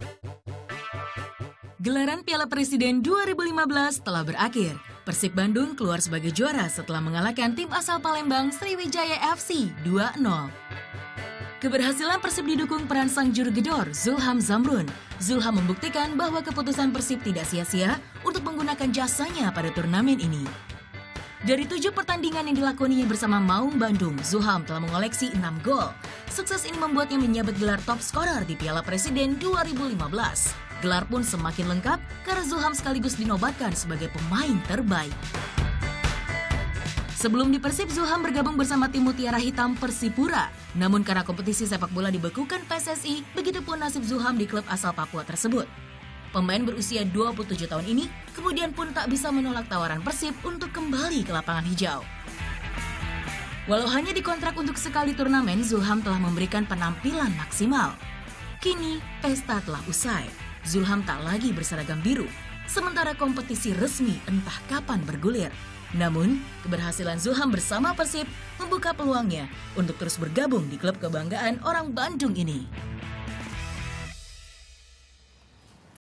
Gelaran Piala Presiden 2015 telah berakhir. Persib Bandung keluar sebagai juara setelah mengalahkan tim asal Palembang Sriwijaya FC 2-0. Keberhasilan Persib didukung peran sang juru gedor Zulham Zamrun. Zulham membuktikan bahwa keputusan Persib tidak sia-sia untuk menggunakan jasanya pada turnamen ini. Dari 7 pertandingan yang dilakoninya bersama Maung Bandung, Zulham telah mengoleksi 6 gol. Sukses ini membuatnya menyabet gelar top scorer di Piala Presiden 2015. Gelar pun semakin lengkap karena Zulham sekaligus dinobatkan sebagai pemain terbaik. Sebelum di Persib, Zulham bergabung bersama tim Mutiara Hitam Persipura. Namun karena kompetisi sepak bola dibekukan PSSI, begitupun nasib Zulham di klub asal Papua tersebut. Pemain berusia 27 tahun ini kemudian pun tak bisa menolak tawaran Persib untuk kembali ke lapangan hijau. Walau hanya dikontrak untuk sekali turnamen, Zulham telah memberikan penampilan maksimal. Kini, pesta telah usai. Zulham tak lagi berseragam biru, sementara kompetisi resmi entah kapan bergulir. Namun, keberhasilan Zulham bersama Persib membuka peluangnya untuk terus bergabung di klub kebanggaan orang Bandung ini.